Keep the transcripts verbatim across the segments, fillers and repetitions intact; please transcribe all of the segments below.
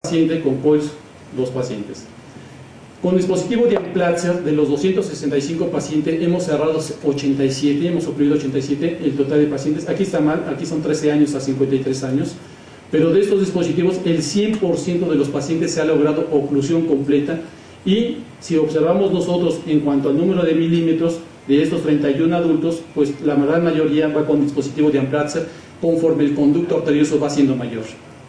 paciente con coils, dos pacientes. Con dispositivo de Amplatzer, de los doscientos sesenta y cinco pacientes, hemos cerrado ochenta y siete, hemos ocluido ochenta y siete, el total de pacientes. Aquí está mal, aquí son trece años a cincuenta y tres años, pero de estos dispositivos, el cien por ciento de los pacientes se ha logrado oclusión completa, y si observamos nosotros en cuanto al número de milímetros de estos treinta y uno adultos, pues la gran mayoría va con dispositivo de Amplatzer, conforme el conducto arterioso va siendo mayor.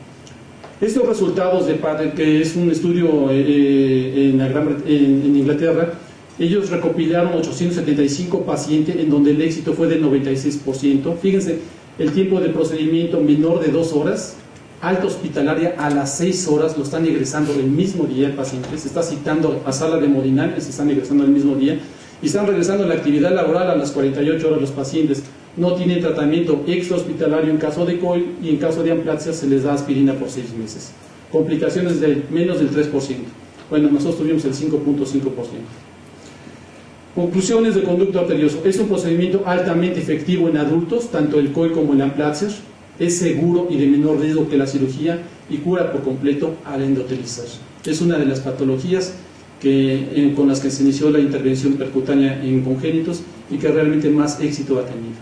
Estos resultados de Patel, que es un estudio eh, en, la Gran, en, en Inglaterra, ellos recopilaron ochocientos setenta y cinco pacientes en donde el éxito fue del noventa y seis por ciento. Fíjense, el tiempo de procedimiento menor de dos horas, alta hospitalaria a las seis horas, lo están egresando el mismo día el paciente, se está citando a sala de hemodinamia, se están egresando el mismo día, y están regresando a la actividad laboral a las cuarenta y ocho horas los pacientes. No tienen tratamiento extrahospitalario en caso de coil, y en caso de Amplatzer se les da aspirina por seis meses. Complicaciones de menos del tres por ciento. Bueno, nosotros tuvimos el cinco punto cinco por ciento. Conclusiones de conducto arterioso. Es un procedimiento altamente efectivo en adultos, tanto el coil como el Amplatzer. Es seguro y de menor riesgo que la cirugía, y cura por completo al endotelizar. Es una de las patologías que, eh, con las que se inició la intervención percutánea en congénitos y que realmente más éxito ha tenido.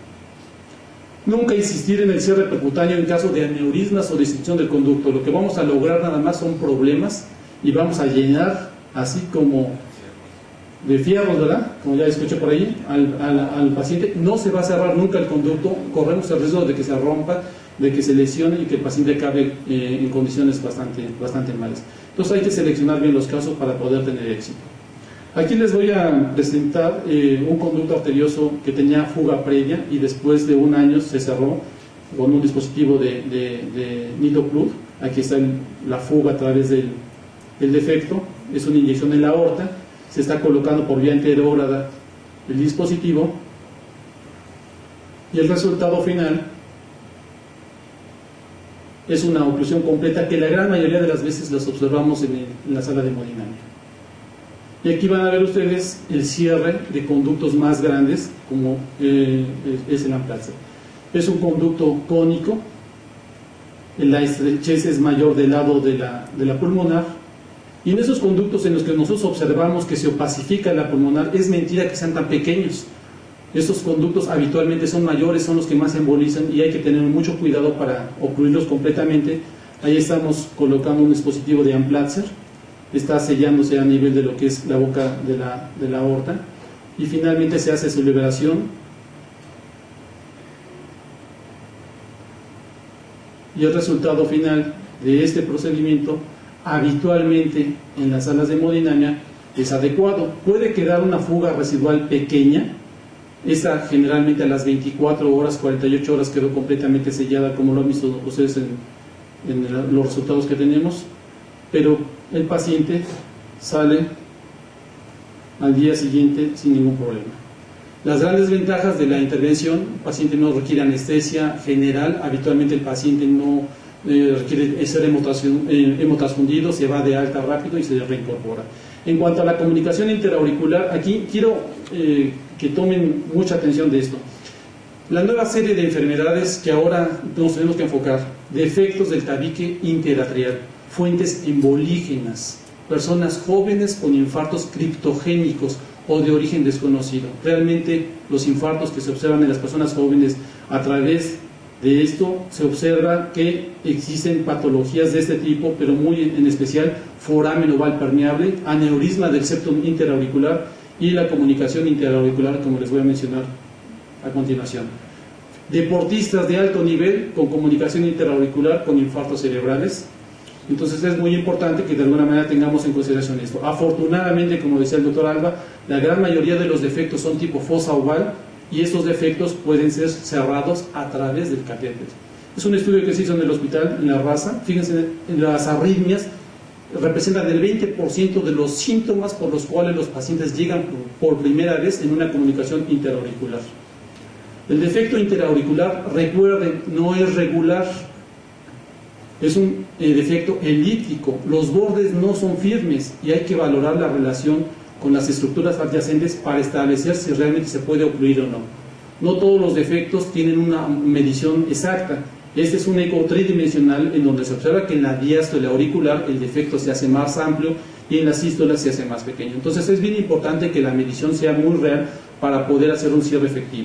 Nunca insistir en el cierre percutáneo en caso de aneurismas o distinción del conducto. Lo que vamos a lograr nada más son problemas, y vamos a llenar así como de fierros, ¿verdad? Como ya escuché por ahí, al, al, al paciente. No se va a cerrar nunca el conducto, corremos el riesgo de que se rompa, de que se lesione y que el paciente acabe eh, en condiciones bastante, bastante malas. Entonces hay que seleccionar bien los casos para poder tener éxito. Aquí les voy a presentar eh, un conducto arterioso que tenía fuga previa y después de un año se cerró con un dispositivo de, de, de Nido Plug. Aquí está el, la fuga a través del, del defecto, es una inyección en la aorta, se está colocando por vía anterógrada el dispositivo, y el resultado final es una oclusión completa que la gran mayoría de las veces las observamos en, el, en la sala de hemodinamia. Y aquí van a ver ustedes el cierre de conductos más grandes, como eh, es el Amplatzer. Es un conducto cónico, la estrechez es mayor del lado de la, de la pulmonar, y en esos conductos en los que nosotros observamos que se opacifica la pulmonar, es mentira que sean tan pequeños. Estos conductos habitualmente son mayores, son los que más embolizan, y hay que tener mucho cuidado para ocluirlos completamente. Ahí estamos colocando un dispositivo de Amplatzer, está sellándose a nivel de lo que es la boca de la, de la aorta, y finalmente se hace su liberación, y el resultado final de este procedimiento habitualmente en las salas de hemodinamia es adecuado. Puede quedar una fuga residual pequeña, esta generalmente a las veinticuatro horas, cuarenta y ocho horas quedó completamente sellada, como lo han visto ustedes en, en los resultados que tenemos, pero el paciente sale al día siguiente sin ningún problema. Las grandes ventajas de la intervención: el paciente no requiere anestesia general, habitualmente el paciente no eh, requiere ser hemotransfundido, se va de alta rápido y se reincorpora. En cuanto a la comunicación interauricular, aquí quiero eh, que tomen mucha atención de esto. La nueva serie de enfermedades que ahora nos tenemos que enfocar: defectos del tabique interatrial, fuentes embolígenas, personas jóvenes con infartos criptogénicos o de origen desconocido. Realmente los infartos que se observan en las personas jóvenes, a través de esto se observa que existen patologías de este tipo, pero muy en especial foramen oval permeable, aneurisma del septum interauricular y la comunicación interauricular, como les voy a mencionar a continuación. Deportistas de alto nivel con comunicación interauricular con infartos cerebrales. Entonces es muy importante que de alguna manera tengamos en consideración esto. Afortunadamente, como decía el doctor Alba, la gran mayoría de los defectos son tipo fosa oval, y estos defectos pueden ser cerrados a través del catéter. Es un estudio que se hizo en el hospital, en la raza. Fíjense, en las arritmias representan el veinte por ciento de los síntomas por los cuales los pacientes llegan por primera vez en una comunicación interauricular. El defecto interauricular, recuerden, no es regular. Es un eh, defecto elíptico, los bordes no son firmes, y hay que valorar la relación con las estructuras adyacentes para establecer si realmente se puede ocluir o no. No todos los defectos tienen una medición exacta. Este es un eco tridimensional en donde se observa que en la diástole auricular el defecto se hace más amplio y en la sístole se hace más pequeño. Entonces es bien importante que la medición sea muy real para poder hacer un cierre efectivo.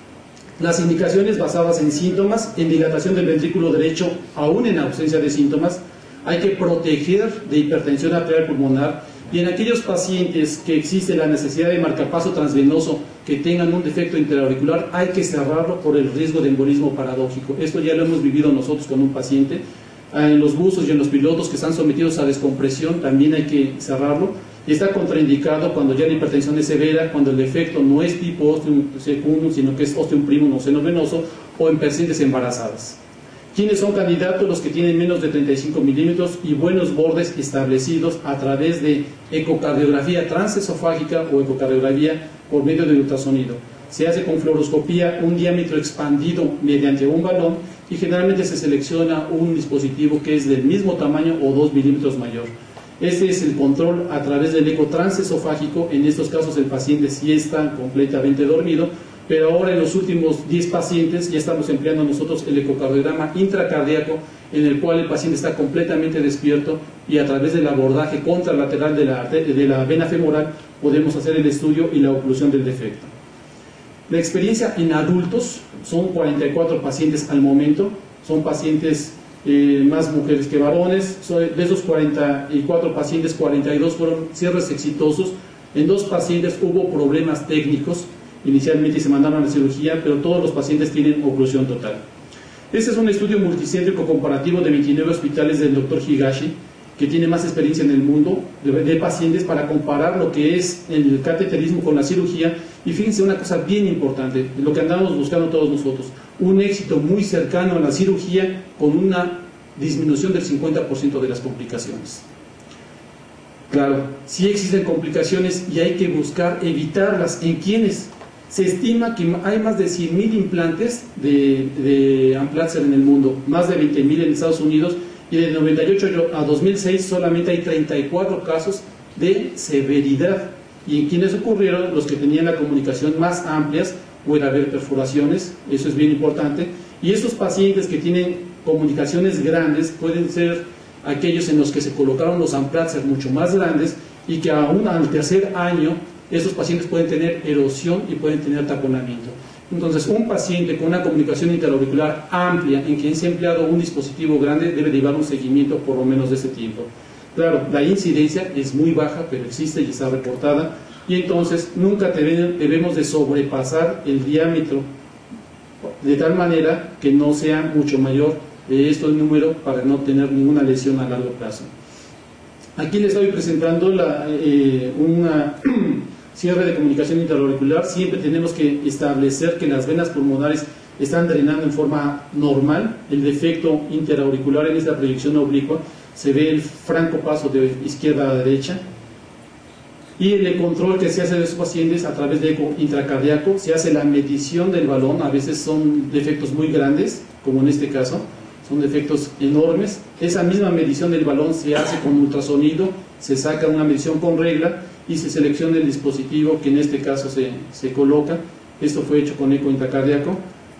Las indicaciones basadas en síntomas, en dilatación del ventrículo derecho, aún en ausencia de síntomas, hay que proteger de hipertensión arterial pulmonar, y en aquellos pacientes que existe la necesidad de marcapaso transvenoso que tengan un defecto interauricular, hay que cerrarlo por el riesgo de embolismo paradójico. Esto ya lo hemos vivido nosotros con un paciente. En los buzos y en los pilotos que están sometidos a descompresión también hay que cerrarlo. Y está contraindicado cuando ya la hipertensión es severa, cuando el defecto no es tipo ostium secundum, sino que es ostium primum o seno venoso, o en pacientes embarazadas. ¿Quiénes son candidatos? Los que tienen menos de treinta y cinco milímetros y buenos bordes establecidos a través de ecocardiografía transesofágica o ecocardiografía por medio de ultrasonido. Se hace con fluoroscopía un diámetro expandido mediante un balón y generalmente se selecciona un dispositivo que es del mismo tamaño o dos milímetros mayor. Este es el control a través del eco transesofágico. En estos casos el paciente sí está completamente dormido, pero ahora en los últimos diez pacientes ya estamos empleando nosotros el ecocardiograma intracardíaco, en el cual el paciente está completamente despierto y a través del abordaje contralateral de la, de la vena femoral podemos hacer el estudio y la oclusión del defecto. La experiencia en adultos son cuarenta y cuatro pacientes al momento, son pacientes eh, más mujeres que varones. De esos cuarenta y cuatro pacientes, cuarenta y dos fueron cierres exitosos. En dos pacientes hubo problemas técnicos inicialmente se mandaron a la cirugía, pero todos los pacientes tienen oclusión total. Este es un estudio multicéntrico comparativo de veintinueve hospitales del doctor Higashi, que tiene más experiencia en el mundo de, de pacientes, para comparar lo que es el cateterismo con la cirugía. Y fíjense una cosa bien importante, lo que andamos buscando todos nosotros, un éxito muy cercano a la cirugía con una disminución del cincuenta por ciento de las complicaciones. Claro, sí existen complicaciones y hay que buscar evitarlas. ¿En quiénes? Se estima que hay más de cien mil implantes de, de Amplatzer en el mundo, más de veinte mil en Estados Unidos, y de noventa y ocho a dos mil seis solamente hay treinta y cuatro casos de severidad. Y en quienes ocurrieron, los que tenían la comunicación más amplias, puede haber perforaciones, eso es bien importante. Y estos pacientes que tienen comunicaciones grandes pueden ser aquellos en los que se colocaron los Amplatzer mucho más grandes y que aún al tercer año estos pacientes pueden tener erosión y pueden tener taponamiento. Entonces, un paciente con una comunicación interauricular amplia en quien se ha empleado un dispositivo grande debe llevar un seguimiento por lo menos de ese tiempo. Claro, la incidencia es muy baja, pero existe y está reportada, y entonces nunca debemos de sobrepasar el diámetro de tal manera que no sea mucho mayor de estos números para no tener ninguna lesión a largo plazo. Aquí les estoy presentando la, eh, una cierre de comunicación interauricular. Siempre tenemos que establecer que las venas pulmonares están drenando en forma normal. El defecto interauricular en esta proyección oblicua se ve el franco paso de izquierda a derecha, y el control que se hace de esos pacientes a través de eco intracardíaco, se hace la medición del balón. A veces son defectos muy grandes, como en este caso, son defectos enormes. Esa misma medición del balón se hace con ultrasonido, se saca una medición con regla y se selecciona el dispositivo que en este caso se, se coloca. Esto fue hecho con eco intracardíaco.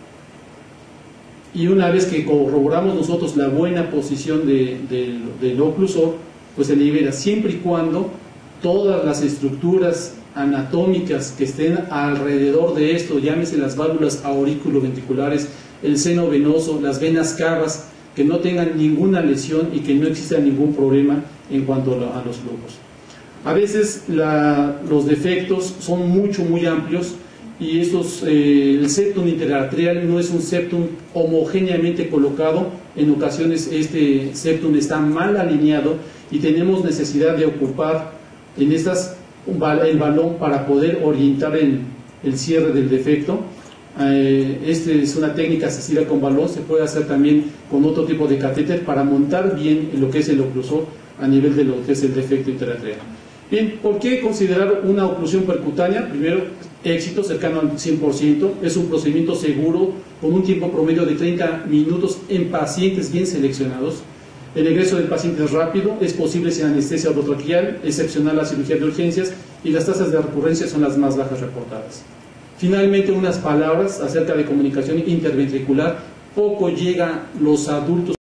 Y una vez que corroboramos nosotros la buena posición de, de, del oclusor, pues se libera, siempre y cuando todas las estructuras anatómicas que estén alrededor de esto, llámese las válvulas auriculoventriculares, el seno venoso, las venas cavas, que no tengan ninguna lesión y que no exista ningún problema en cuanto a los flujos. A veces la, los defectos son mucho, muy amplios, y estos, eh, el septum interarterial no es un septum homogéneamente colocado. En ocasiones este septum está mal alineado y tenemos necesidad de ocupar en estas el balón para poder orientar el, el cierre del defecto. Eh, esta es una técnica asistida con balón. Se puede hacer también con otro tipo de catéter para montar bien lo que es el oclusor a nivel de lo que es el defecto interarterial. Bien, ¿por qué considerar una oclusión percutánea? Primero, éxito cercano al cien por ciento, es un procedimiento seguro con un tiempo promedio de treinta minutos en pacientes bien seleccionados. El egreso del paciente es rápido, es posible sin anestesia orotraqueal, excepcional la cirugía de urgencias, y las tasas de recurrencia son las más bajas reportadas. Finalmente, unas palabras acerca de comunicación interventricular. poco llega los adultos